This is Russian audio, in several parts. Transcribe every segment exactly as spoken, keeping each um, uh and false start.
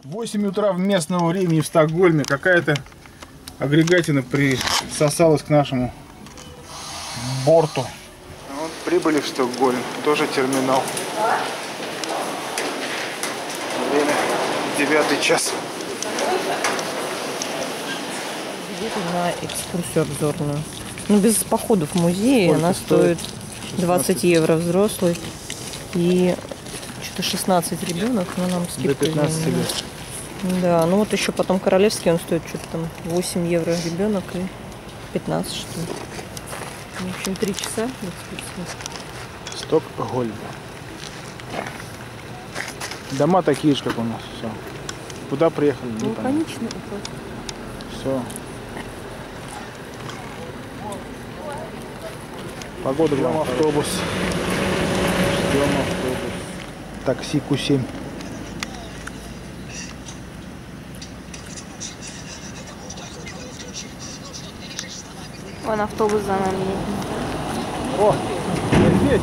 восемь утра в местного времени в Стокгольме. Какая-то агрегатина присосалась к нашему борту. Вот прибыли в Стокгольм. Тоже терминал. Время девятый час. Билеты на экскурсию обзорную. Ну, без походов в музей. Она стоит двадцать евро взрослый. И что-то шестнадцать ребенок, но нам скидку. До пятнадцати лет. Да, ну вот еще потом королевский, он стоит что-то там восемь евро ребенок и пятнадцать, что ли. В общем, три часа. Стокгольм. Дома такие же, как у нас. Все. Куда приехали? Ну, конечно. Все. Погода, ждем автобус. Ждем автобус. Такси Ку семь. Вон автобус за нами едет. О, здесь.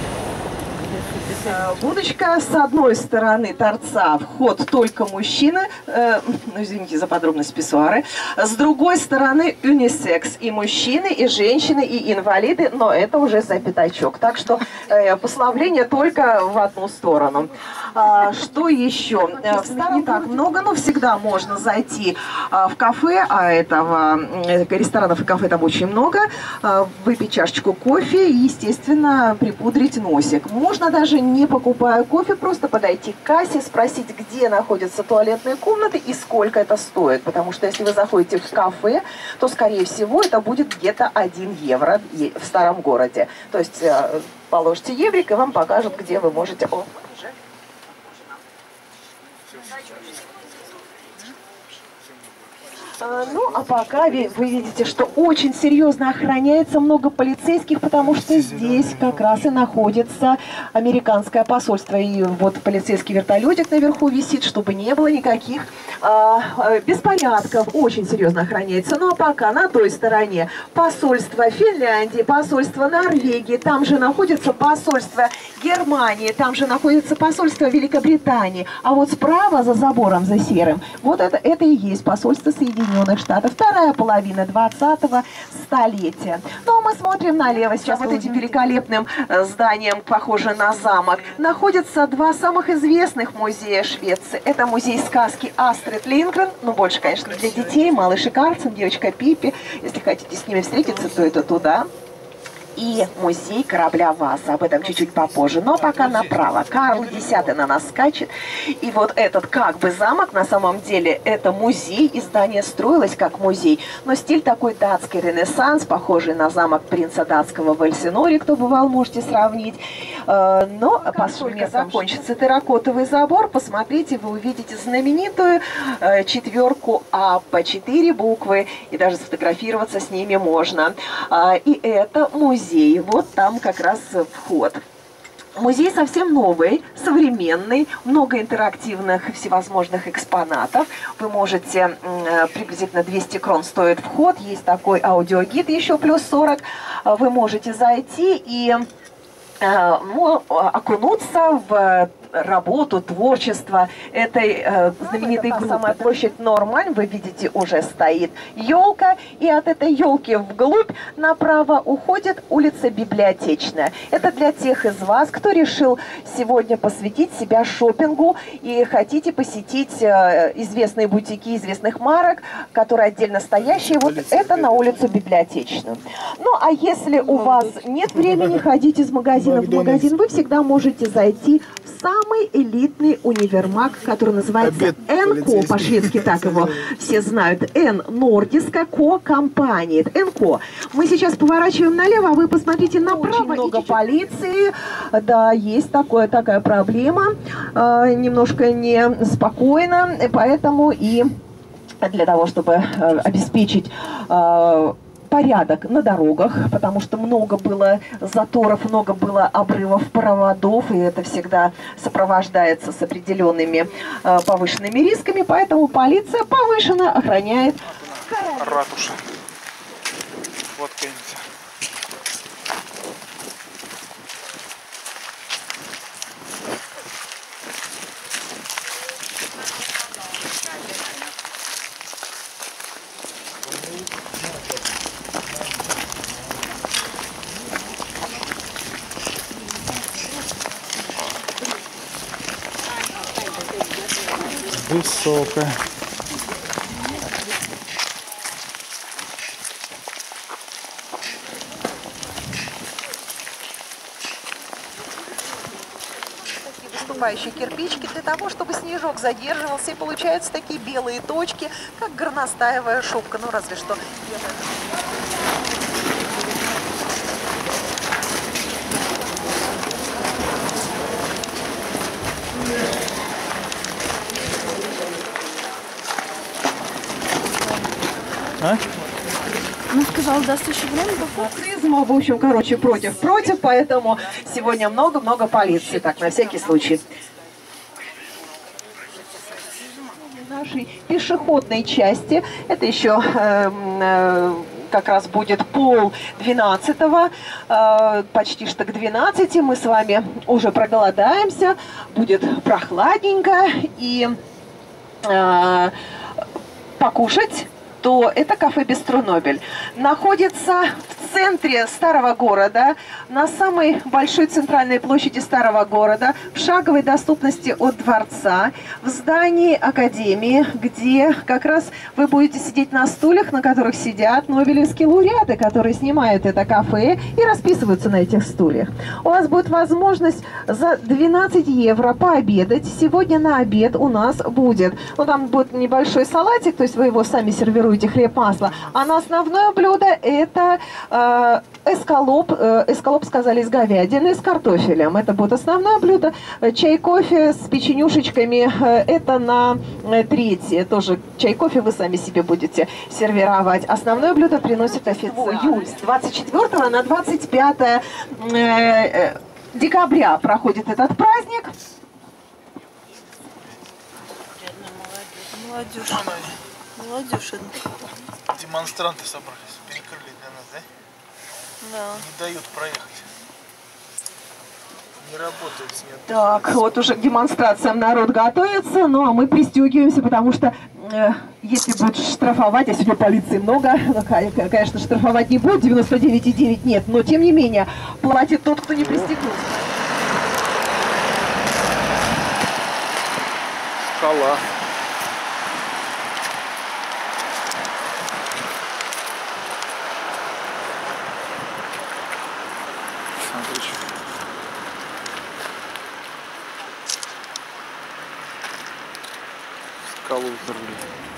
Будочка, с одной стороны торца вход только мужчины, э, ну, извините за подробность, писсуары, с другой стороны унисекс, и мужчины, и женщины, и инвалиды, но это уже за пятачок, так что э, послабление только в одну сторону. А, что еще? В старом не так много, но всегда можно зайти а, в кафе, а этого э, ресторанов и кафе там очень много, а, выпить чашечку кофе и, естественно, припудрить носик. Можно даже не покупая кофе, просто подойти к кассе, спросить, где находятся туалетные комнаты и сколько это стоит. Потому что если вы заходите в кафе, то, скорее всего, это будет где-то один евро в старом городе. То есть положите еврик, и вам покажут, где вы можете... О, ну, а пока вы видите, что очень серьезно охраняется, много полицейских, потому что здесь как раз и находится американское посольство. И вот полицейский вертолетик наверху висит, чтобы не было никаких а, беспорядков. Очень серьезно охраняется. Ну, а пока на той стороне посольство Финляндии, посольство Норвегии, там же находится посольство Германии, там же находится посольство Великобритании. А вот справа, за забором, за серым, вот это, это и есть посольство Соединенных Штатов. Вторая половина двадцатого столетия. Ну, а мы смотрим налево. Сейчас вот этим великолепным зданием, похоже на замок, находятся два самых известных музея Швеции. Это музей сказки Астрид Лингрен, ну, больше, конечно, для детей, малыш и Карлсон, девочка Пиппи. Если хотите с ними встретиться, то это туда. И музей корабля Васа. Об этом чуть-чуть попозже. Но пока направо. Карл Десятый на нас скачет. И вот этот как бы замок, на самом деле, это музей. И здание строилось как музей. Но стиль такой датский ренессанс, похожий на замок принца датского в Эльсиноре. Кто бывал, можете сравнить. Но поскольку закончится терракотовый забор, посмотрите, вы увидите знаменитую четверку А по четыре буквы. И даже сфотографироваться с ними можно. И это музей. Вот там как раз вход. Музей совсем новый, современный, много интерактивных всевозможных экспонатов. Вы можете, приблизительно двести крон стоит вход, есть такой аудиогид еще плюс сорок. Вы можете зайти и ну, окунуться в работу, творчество этой э, знаменитой группы. Самая площадь Нормань, вы видите, уже стоит елка, и от этой елки вглубь направо уходит улица Библиотечная. Это для тех из вас, кто решил сегодня посвятить себя шопингу и хотите посетить э, известные бутики известных марок, которые отдельно стоящие. Вот это на улицу Библиотечную. Ну, а если у вас нет времени ходить из магазина в магазин, вы всегда можете зайти в самый элитный универмаг, который называется эн ко, по-шведски так его все знают, Н Нордиска Ко компания, эн ко. Мы сейчас поворачиваем налево, а вы посмотрите направо. Очень много полиции, да, есть такое, такая проблема, э, немножко неспокойно, поэтому и для того, чтобы э, обеспечить э, порядок на дорогах, потому что много было заторов, много было обрывов проводов, и это всегда сопровождается с определенными э, повышенными рисками, поэтому полиция повышенно охраняет ратуша. Вот конечно. высокая. Выступающие кирпичики для того, чтобы снежок задерживался, и получаются такие белые точки, как горностаевая шубка, ну разве что белая. А? Ну, сказал, даст еще время. Нацизма, в общем, короче, против-против, поэтому сегодня много-много полиции, так, на всякий случай. Нашей пешеходной части, это еще э, э, как раз будет пол двенадцатого, э, почти что к двенадцати, мы с вами уже проголодаемся, будет прохладненько, и э, покушать, то это кафе «Бистро Нобель». Находится в центре старого города, на самой большой центральной площади старого города, в шаговой доступности от дворца, в здании академии, где как раз вы будете сидеть на стульях, на которых сидят нобелевские лауреаты, которые снимают это кафе и расписываются на этих стульях. У вас будет возможность за двенадцать евро пообедать. Сегодня на обед у нас будет, ну там будет небольшой салатик, то есть вы его сами сервируете, хлеб, масло, а на основное блюдо это э, эскалоп, э, эскалоп, сказали, из говядины с картофелем. Это будет основное блюдо. Чай, кофе с печенюшечками, э, это на э, третье. Тоже чай, кофе вы сами себе будете сервировать. Основное блюдо приносит официант. Июль с двадцать четвёртого на двадцать пятое э, э, декабря проходит этот праздник. Молодежь. Молодежь. Демонстранты собрались, перекрыли для нас, да? Да. Не дают проехать. Не работает снег. Так, вот уже к демонстрациям народ готовится, ну а мы пристегиваемся, потому что э, если будут штрафовать, а сегодня полиции много, ну, конечно, штрафовать не будут, девяносто девять и девять нет, но тем не менее платит тот, кто не пристегнулся. Скала. Скалу взорвали.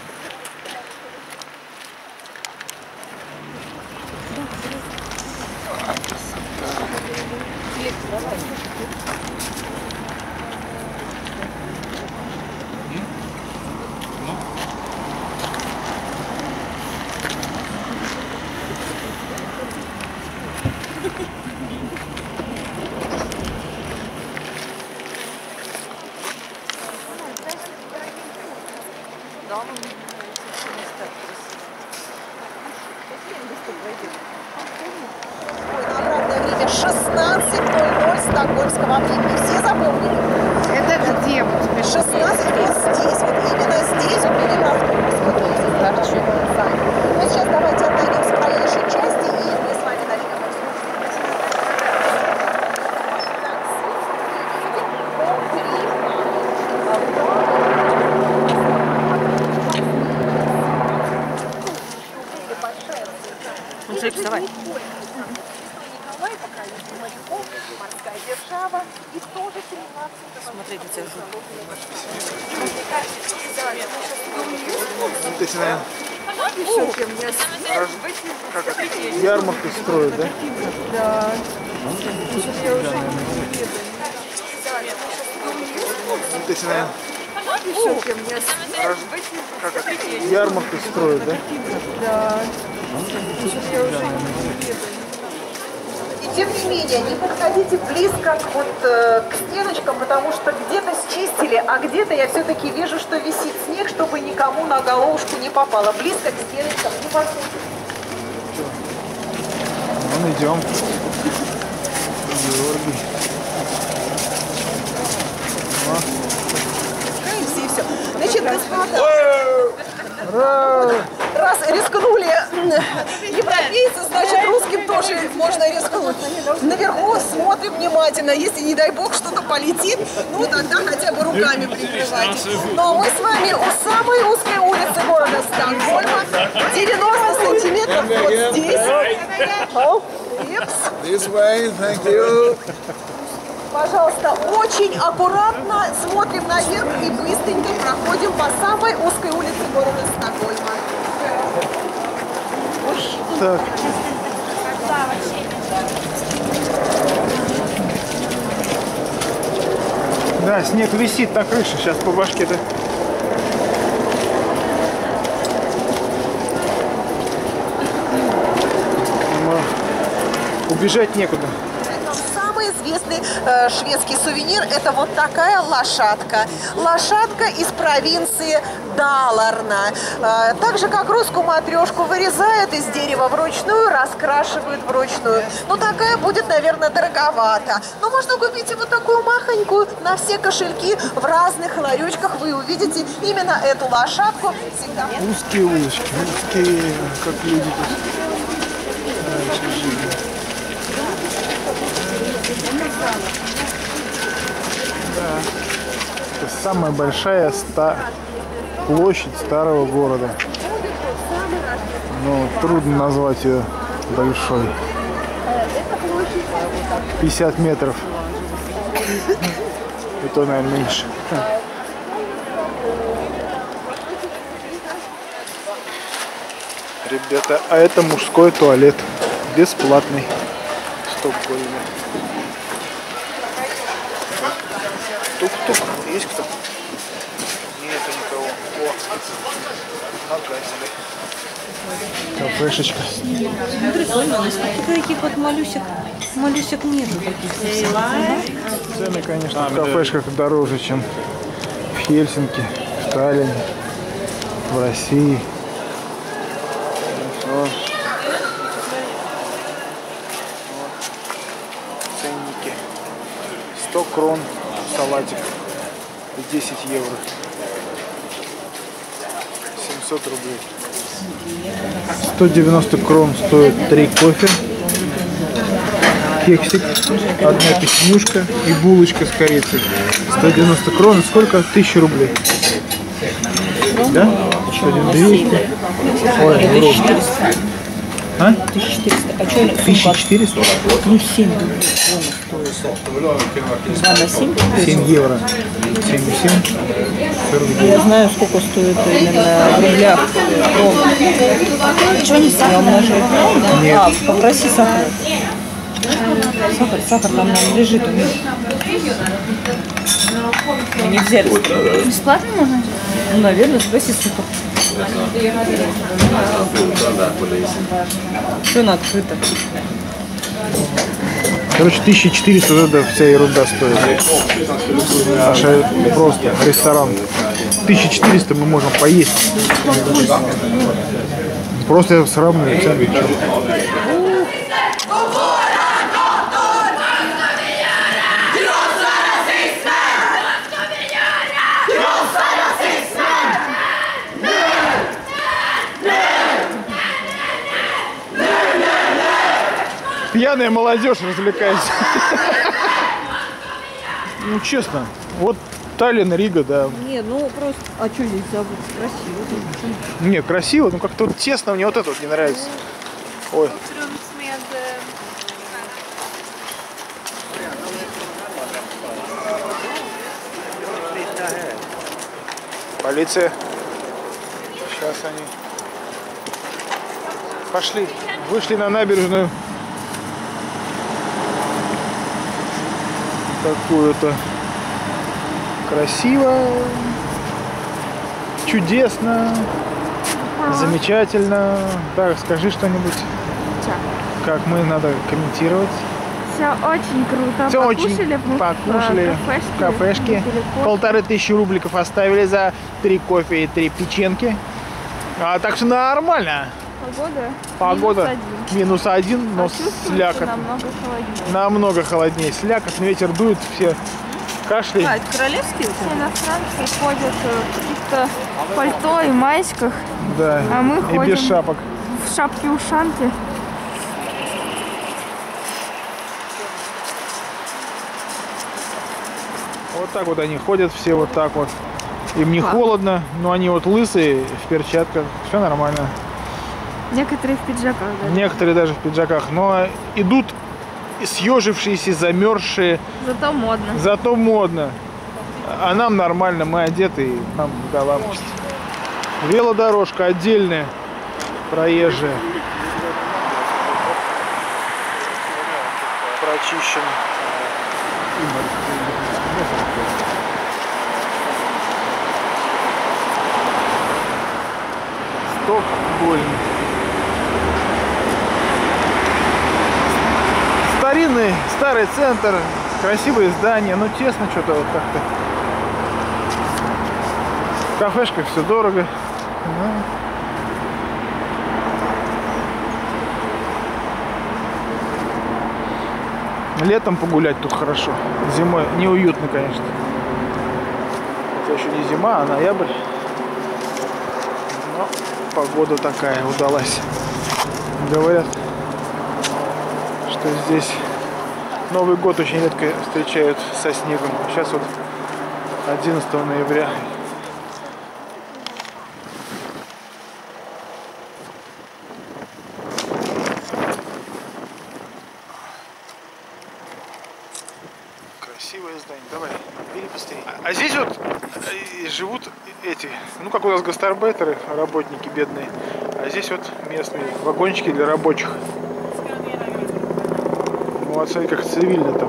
шестнадцать ноль ноль стокгольмского времени. Все запомнили? Это где? Вот шестнадцать вот здесь, вот именно здесь, вот видим автобус. Вот он здесь торчит. Вот сейчас давайте отойдем с проезжей части, и мы с вами начнем Ну, Джейк, вставай. морская держава и тоже Смотри, где тебя ждут. Вот эти, наверное, как это, ярмарку строят, да? Да. Вот эти, наверное, как это, ярмарку строят, да? Да. И тем не менее, не подходите близко к, вот, э, к стеночкам, потому что где-то счистили, а где-то я все-таки вижу, что висит снег, чтобы никому на головушку не попало. Близко к стеночкам не подходите. Вон идем. Георгий. И все. Значит, господа, раз рискнули европейцы, значит, русским тоже тоже можно рискнуть. Наверху смотрим внимательно. Если, не дай бог, что-то полетит, ну тогда хотя бы руками прикрывайте. Но мы с вами у самой узкой улицы города Стокгольма. девяносто сантиметров вот здесь. Oh, This way, thank you. Пожалуйста, очень аккуратно смотрим наверх и быстренько проходим по самой узкой улице города Стокгольма. Так. Да, снег висит на крыше. Сейчас по башке-то. Убежать некуда. Самый известный э, шведский сувенир — это вот такая лошадка. Лошадка из провинции Даларна. Э, так же, как русскую матрешку, вырезают из дерева вручную, раскрашивают вручную. Ну, такая будет, наверное, дороговато. Но можно купить и вот такую махонькую на все кошельки. В разных ларечках вы увидите именно эту лошадку. Всегда. Узкие улочки, узкие, как люди тут раньше жили. Да. Это самая большая ста... площадь старого города. Но трудно назвать ее большой. пятьдесят метров. И то, наверное, меньше. Ребята, а это мужской туалет. Бесплатный. В Стокгольме. Тук-тук. Есть кто? Нет никого. О, нога себе. Кафешечка. Смотри, Сольма, таких вот малюсек, малюсек нету таких. Цены, конечно, в кафешках дороже, чем в Хельсинки, в Таллине, в России. Вот. Ценники. сто крон салатик и десять евро. семьсот рублей. сто девяносто крон стоит три кофе, кексик, одна печенюшка и булочка с корицей. сто девяносто крон, сколько? тысяча рублей. Да? Что, двести? Ой, тысяча четыреста. а? тысяча четыреста. А что тысяча четыреста? Ну, семь рублей. два на семь? семь евро. семь и семь. сорок девять. Я знаю, сколько стоит именно в рублях. Что не сахар? Я умножаю. Нет. А, попроси сахар. Сахар, сахар там нам лежит у них. Мы не взяли. Бесплатно можно? Ну, наверное, спроси сахар. Все на открыто. Короче, тысяча четыреста, это вся ерунда стоит. Наша просто ресторан. тысяча четыреста мы можем поесть. Просто сравниваю цены. Пьяная молодежь развлекается. Ну, честно, вот Таллин, Рига, да. Не, ну просто... А что здесь забыть? Красиво. Не, красиво, но как-то вот тесно, мне вот это вот не нравится. Ой. Полиция. Сейчас они пошли, вышли на набережную. Такую-то красиво, чудесно, ага. Замечательно. Так, скажи что-нибудь. Как мы надо комментировать? Все очень круто. Все покушали, очень покушали. Кафешки. кафешки. Полторы тысячи рубликов оставили за три кофе и три печеньки. А, так что нормально. Погода? Погода минус один. Минус один, но а слякоть. намного холоднее. Намного холоднее. Слякоть, ветер дует, все кашляют. А, это королевские? Все иностранцы ходят в каких-то пальто и майсках. Да, А мы и ходим без шапок. в шапке-ушанке. Вот так вот они ходят все вот так вот. Им не холодно, но они вот лысые, в перчатках. Все нормально. Некоторые в пиджаках даже. Некоторые даже в пиджаках. Но идут съежившиеся, замерзшие. Зато модно. Зато модно. А нам нормально, мы одеты, и нам до лампочки. Велодорожка отдельная, проезжая. Прочищена. Стокгольм. Старинный, старый центр, красивые здания, но тесно что-то вот как-то. В кафешках все дорого. Летом погулять тут хорошо. Зимой неуютно, конечно. Это еще не зима, а ноябрь. Но погода такая удалась. Говорят, что здесь Новый год очень редко встречают со снегом. Сейчас вот одиннадцатого ноября. Красивое здание. Давай, бери быстрее. А здесь вот живут эти, ну как у нас гастарбайтеры, работники бедные. А здесь вот местные вагончики для рабочих. Вот смотри, как цивильно там.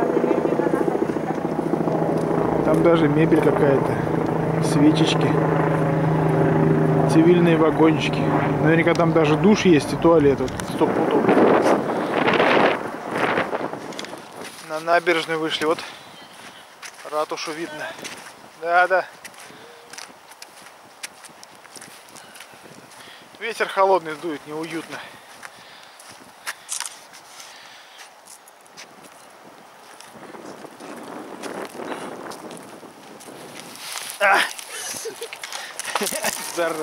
Там даже мебель какая-то, свечечки, цивильные вагончики. Наверняка там даже душ есть и туалет. Вот, стоп, вот, на набережную вышли, вот ратушу видно. Да, да. Ветер холодный дует, неуютно. А! Зараза.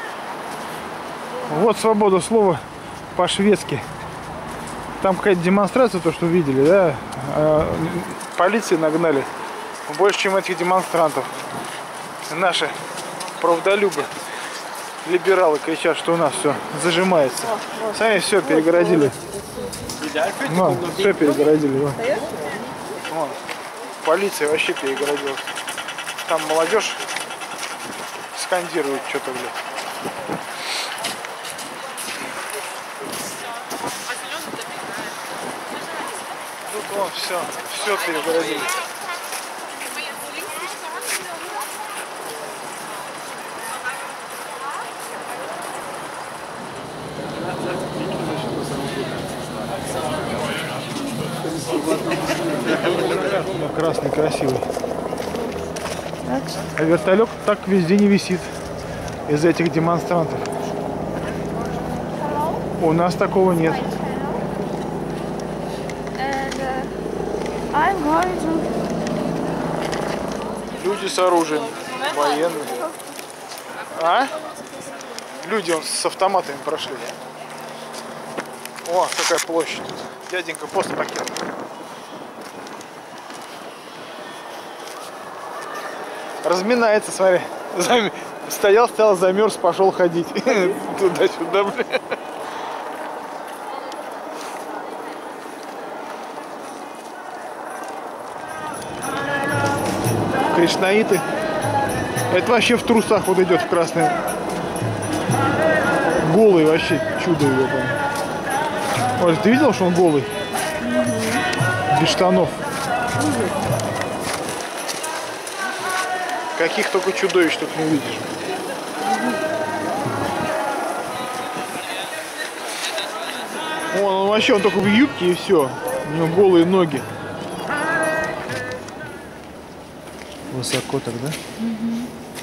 Вот свобода слова по-шведски. Там какая-то демонстрация, то, что видели, да? А, полиции нагнали больше, чем этих демонстрантов. Наши правдолюбы, либералы кричат, что у нас все зажимается. Сами все перегородили. Ну, все перегородили. Вон. Вон. Полиция вообще перегородила. Там молодежь скандирует что-то, блядь. Тут вон все, все перегородили. Красный, красивый. А вертолет так везде не висит из-за этих демонстрантов. У нас такого нет. Люди с оружием, военные. А? Люди он с автоматами прошли. О, какая площадь тут. Дяденька пост покинул. Разминается, смотри. Стоял, стоял, замерз, пошел ходить. Туда-сюда, бля. Кришнаиты. Это вообще в трусах вот идет в красный. Голый вообще, чудо его, по-моему. Ой, ты видел, что он голый? Без штанов. Каких только чудовищ тут не увидишь. Вон, он вообще, он только в юбке и все. У него голые ноги. Высоко тогда? Угу.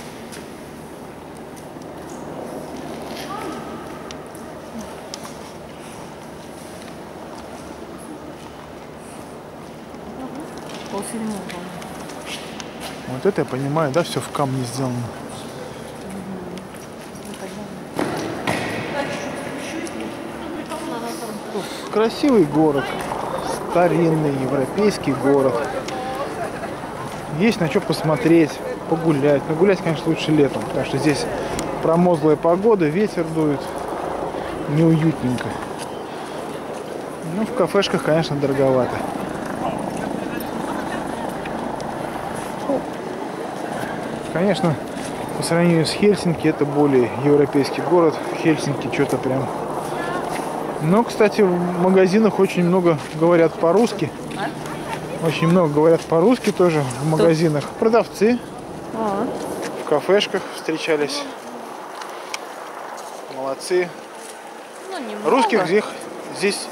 Полседьмого. Вот это я понимаю, да, все в камне сделано. Красивый город, старинный европейский город. есть на что посмотреть, погулять. Но гулять, конечно, лучше летом, потому что здесь промозглая погода, ветер дует, неуютненько. Ну, в кафешках, конечно, дороговато. Конечно, по сравнению с Хельсинки, это более европейский город. Хельсинки что-то прям... Но, кстати, в магазинах очень много говорят по-русски. Очень много говорят по-русски тоже в магазинах. Продавцы А. в кафешках встречались. Молодцы. Ну, немного. Русских здесь, здесь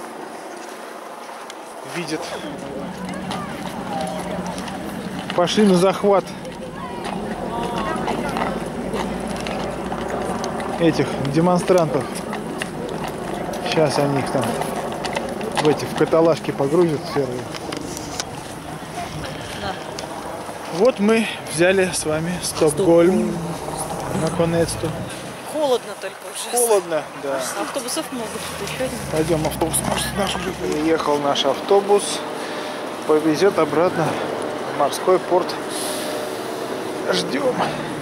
видят. Пошли на захват этих демонстрантов. Сейчас они их там в эти в каталажки погрузят серые. Да. Вот мы взяли с вами Стокгольм. Наконец-то. Холодно только уже. Холодно, да. Автобусов много. Тут еще один. Пойдем, автобус может наш уже приехал, наш автобус повезет обратно в морской порт. Ждем.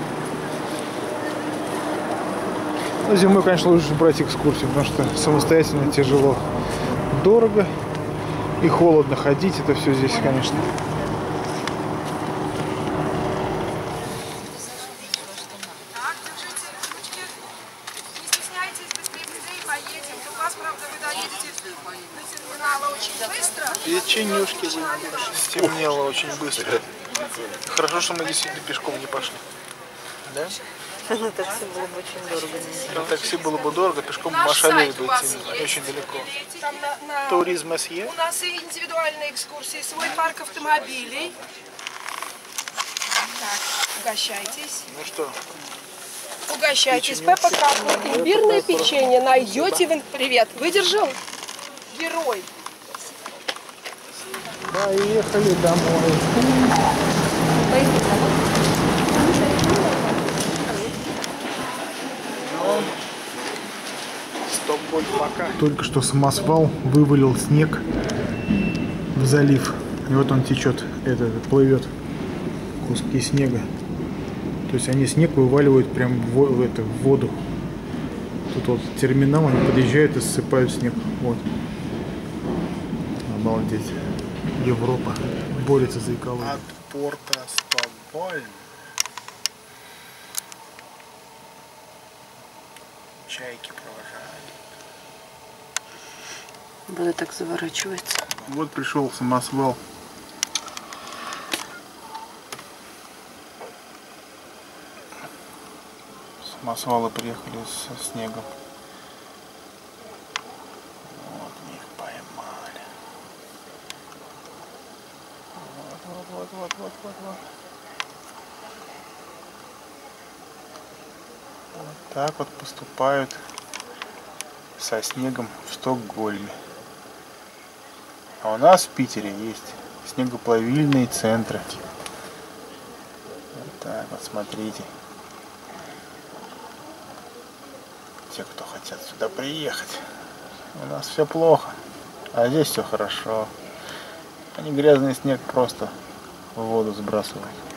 Ну, зимой, конечно, лучше брать экскурсию, потому что самостоятельно тяжело, дорого и холодно ходить. Это все здесь, конечно. Так, держите ручки. Не стесняйтесь, быстрее, быстрее поедем. У вас, правда, вы доедете до терминала очень быстро. Печенюшки будем. Стемнело очень быстро. Хорошо, что мы действительно пешком не пошли. Да? На такси было бы очень дорого. На такси было бы дорого, пешком бы ошалели бы идти очень далеко. Там на- на- Туризм СЕ. У нас и индивидуальные экскурсии, свой парк автомобилей. Так, угощайтесь. Ну что, Угощайтесь. Пеппа Капа, имбирное печенье найдете в... ин- Привет, выдержал? Герой. поехали домой. Стокгольм пока. Только что самосвал вывалил снег в залив. И вот он течет, это плывет куски снега. То есть они снег вываливают прям в, во- в, это, в воду. Тут вот терминал, они подъезжают и ссыпают снег. Вот. Обалдеть. Европа борется за экологию. От порта Стокгольм чайки провожают. Вода так заворачивается. Вот пришел самосвал. Самосвалы приехали со снегом. Вот мы их поймали. Вот, вот, вот, вот, вот, вот, вот. Вот так вот поступают со снегом в Стокгольме. А у нас в Питере есть снегоплавильные центры. Вот так вот, смотрите. Те, кто хотят сюда приехать. У нас все плохо, а здесь все хорошо. Они грязный снег просто в воду сбрасывают.